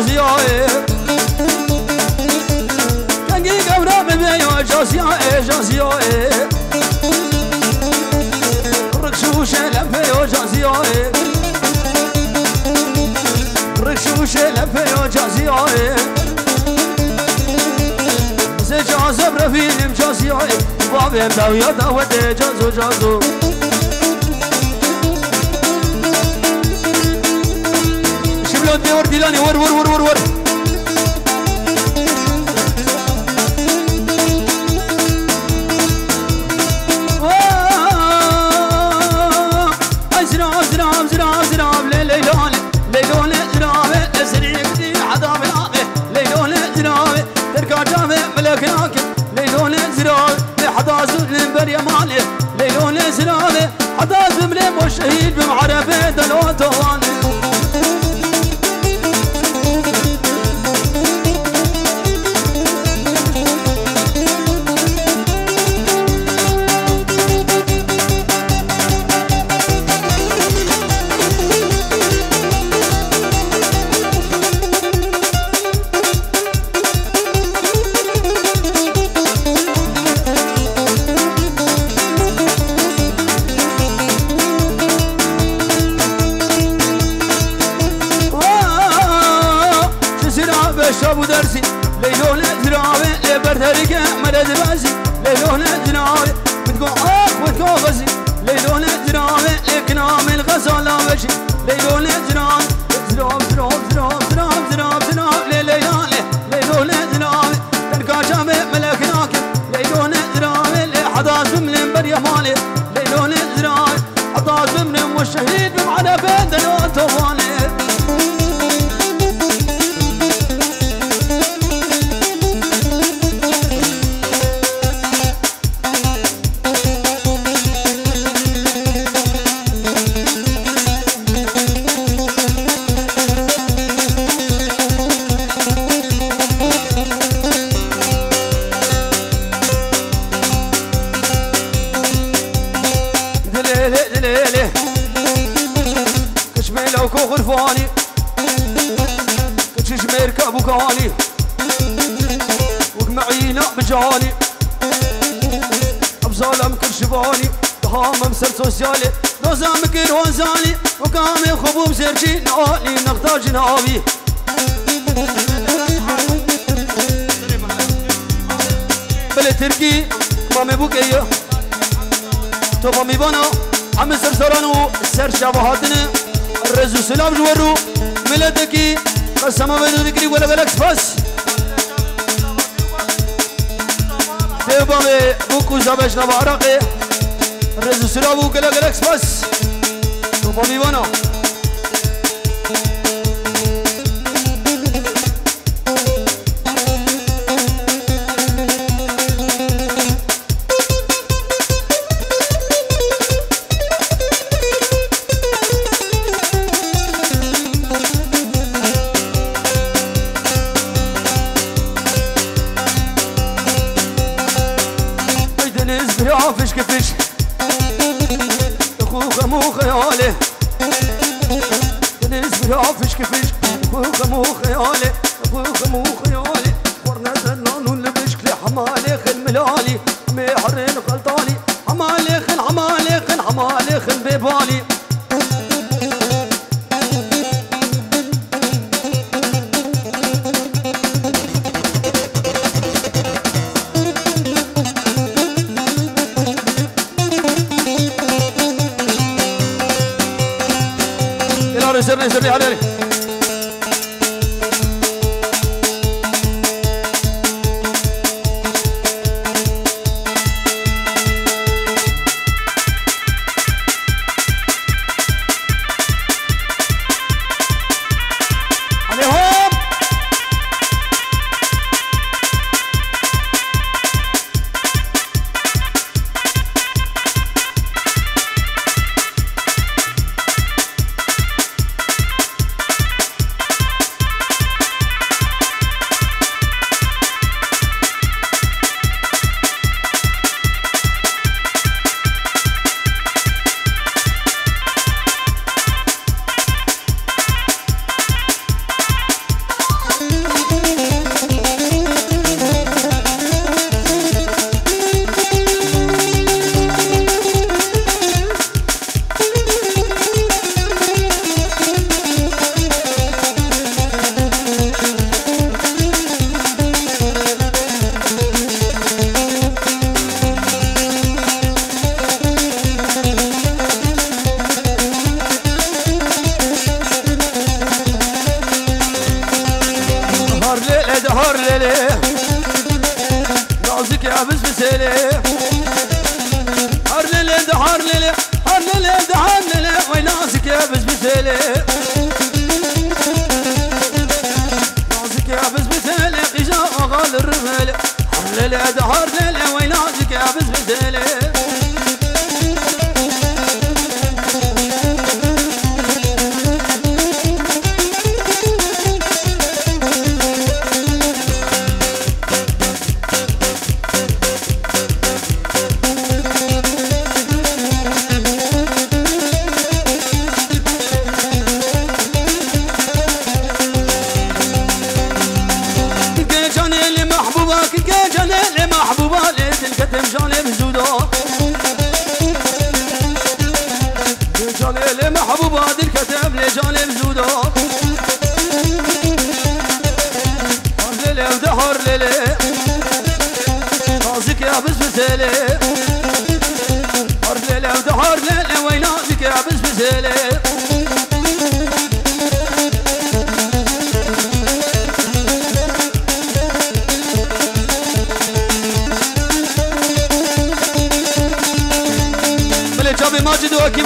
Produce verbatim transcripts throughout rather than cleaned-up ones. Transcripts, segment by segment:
جازياي كنجي قبرة ببيو جازياي جازياي ركشوشة لبيو جازياي ركشوشة لبيو جازياي زجاز برفيلم جازياي بابي مداوية داودي جازو جازو ور ديلاني ور ور ور ور ور زراب زراب زراب زراب ليلون ليلون زراب اسريك دي عذاب العابه ليلون زراب تركا جامع ملك راكب ليلون زراب حداز البريا مالي ليلون زراب حداز بملم والشهيد بمعرفه دلوتوان شابو درسي ليلون زراوي لبرتريك مدد بازي ليلون زراوي بتقول اخ وتقول غزي ليلون زراوي لكنام الغزالة وجي ليلون زراوي زراوي زراوي زراوي زراوي زراوي زراوي ليلون ليلون زراوي تلقى جامع ملك راكب ليلون زراوي لحضاز من بريا مالي ليلون زراوي حضاز من والشهيد بمعنى بين دلوت طوالي غرفاني كتشش مركب وكاني وقمعينا بجاني ابزالم كل شباني دهام مسر سوسيالي دوزام كل وانزاني وكامي خبوب سيرجي نقالي نقطع جنابي بلا تركي مامي بوكيه توفامي بانا عم سر سرانو سر شبهاتنا الرزو سلام جورو ملتكي قسما بدو ذكري ولا بالعكس بس تبامي بوكو زبش نبارقي الرزو سلام ولا بالعكس بس تبامي وانا فيش كفيش اخوخ مو خيالي نسبي فيش كفيش اخوخ مو خيالي اخوخ مو خيالي ورنا زنانو لبشكلي حمالي خل ملالي مي حرين غلطاني حمالي خل حمالي خل حمالي خل ببالي سرني سرني علي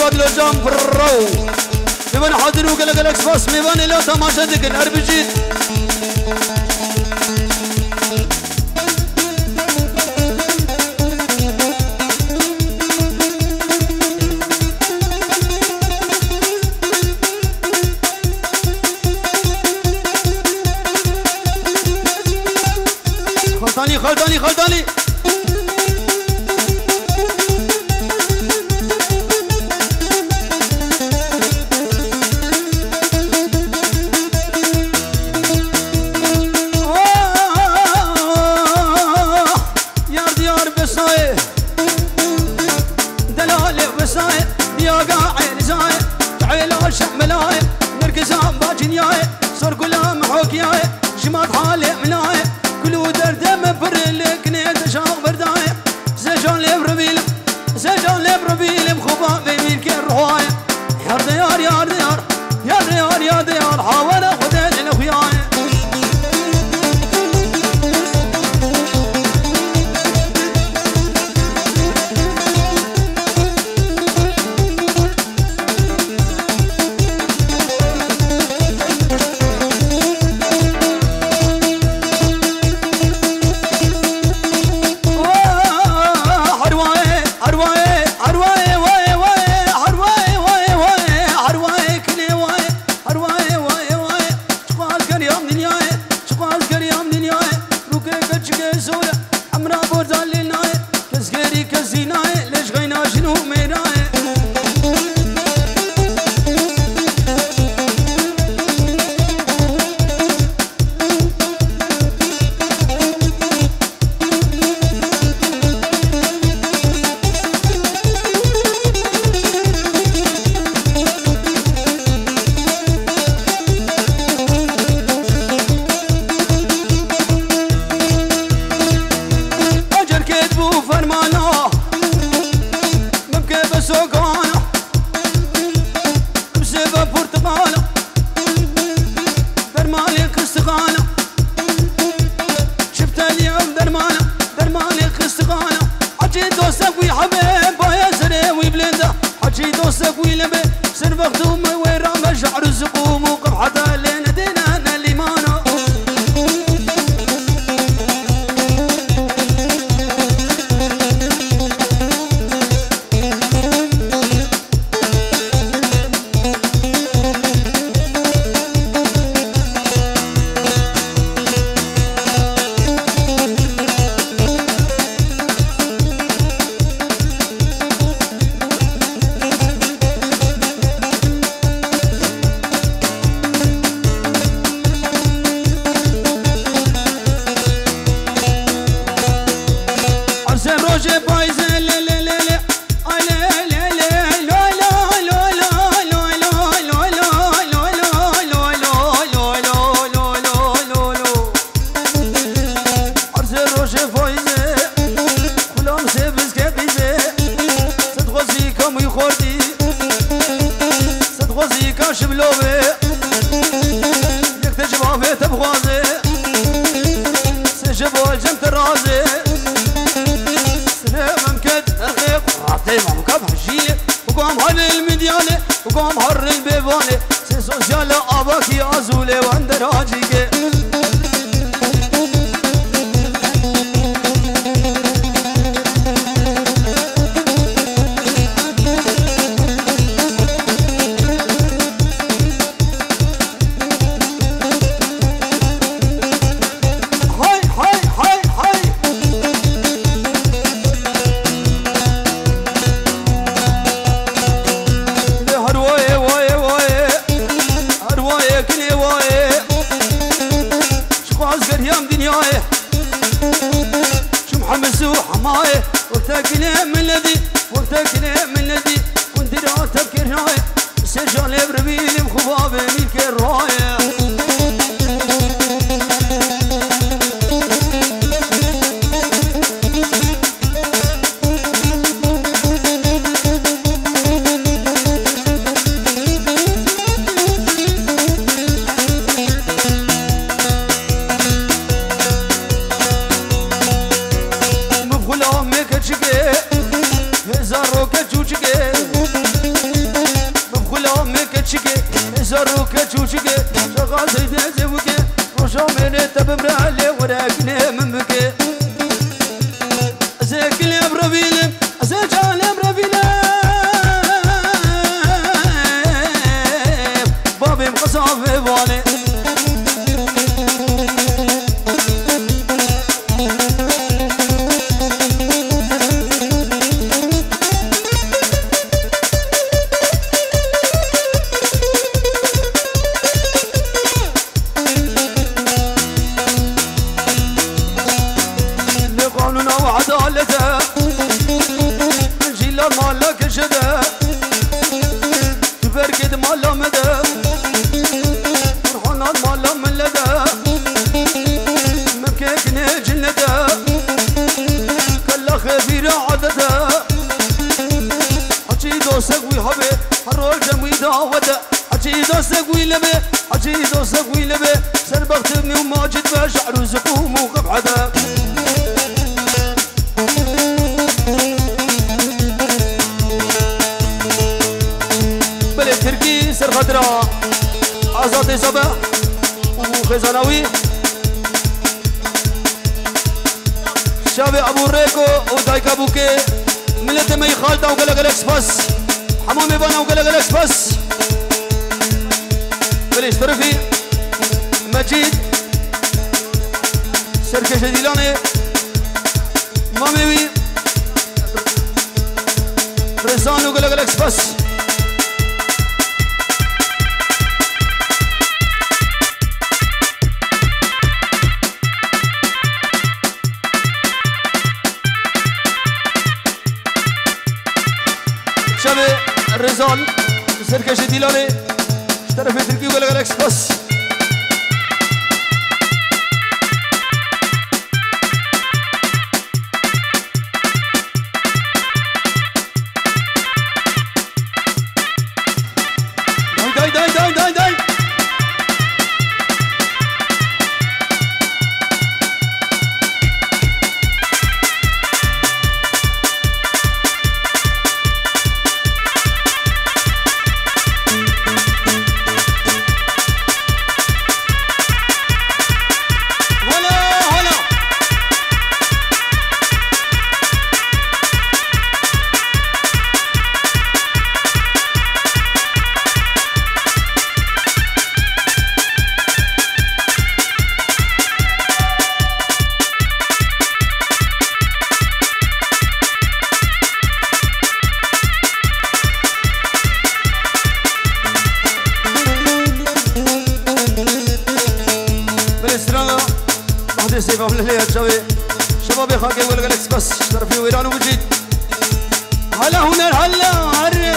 مراد لجام برو میبان حاضر و گلگ گلگ سپاس میبان الا تماشا دکن هر بجید خلطاني خلطاني خلطاني Hezar roket uçge باروكة تشوشكي شغال زيد زوكي روشو من تبمر علي وراكني من بكي أزاك اللي برافيلم أزاك على برافيلم بابي مقصف في بالي وخزناوي شابي ابو ريكو ودايكا بوكي ملت مي خالته وقلق اكسباس حمامي بانا وقلق اكسباس بليش طرفي مجيد سركش ديلاني مامي رزان وقلق اكسباس الرزان سركش ديلاني اشترى في تركي وقلق الاكسباس داي داي داي داي داي شباب خاكي ولا الاكسباس شرفي ويران وجيد هلا هنا هلا هر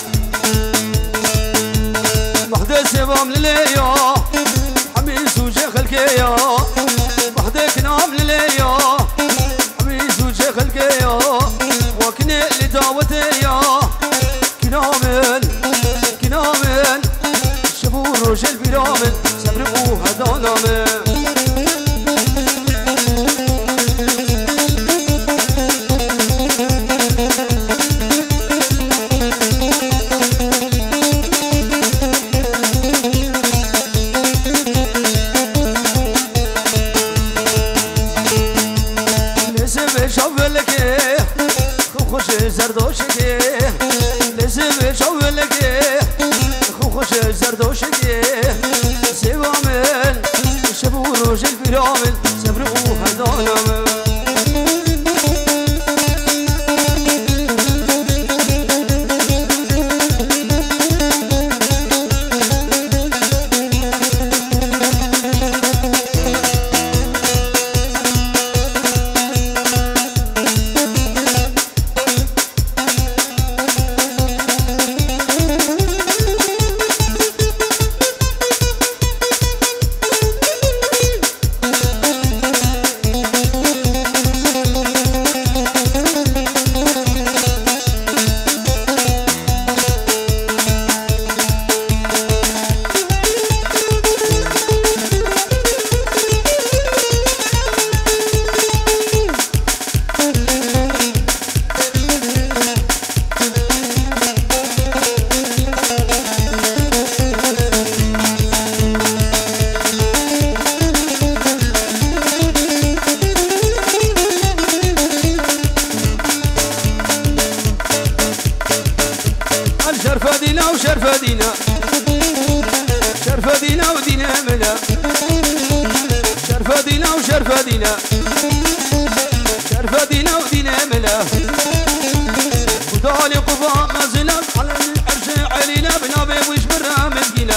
وحده سبام لليا حميس وشيخ الكيا وحده كنام لليا حميس وشيخ الكيا وكني لداوتيا كنامل كنامل شبور وجل بيرامل سبرقوا هدانا من ملا شرفة دينا ودينا ملا ودالي قفا مزلا على العرش علينا بنابي وش برا مسكينا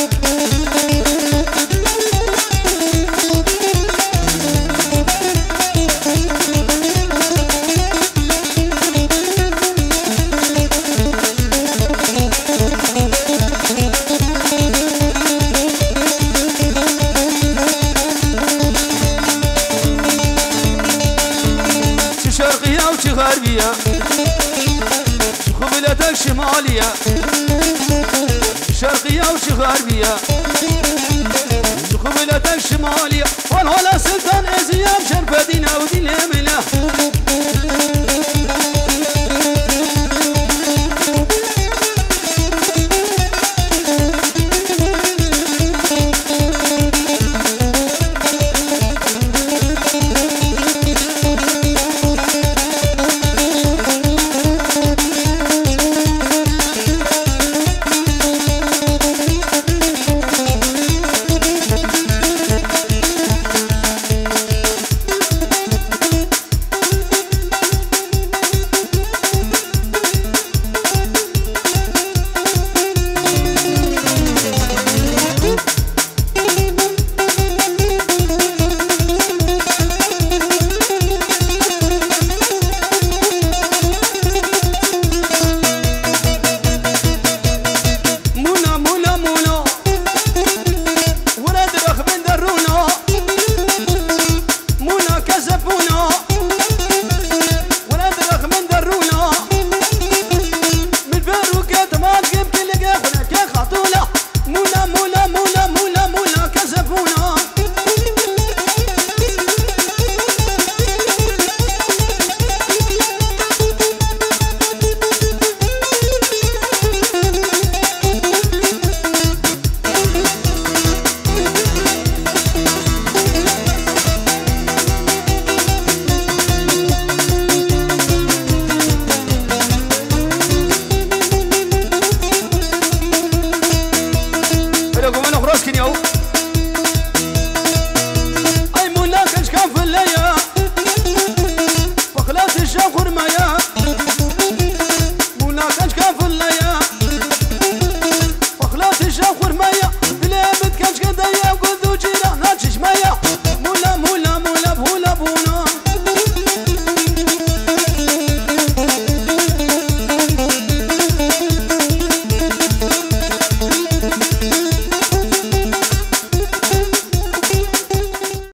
شرقية وشي غربية قبلتك شمالية شرقية وشي غربية قبلتك شمالية والهلا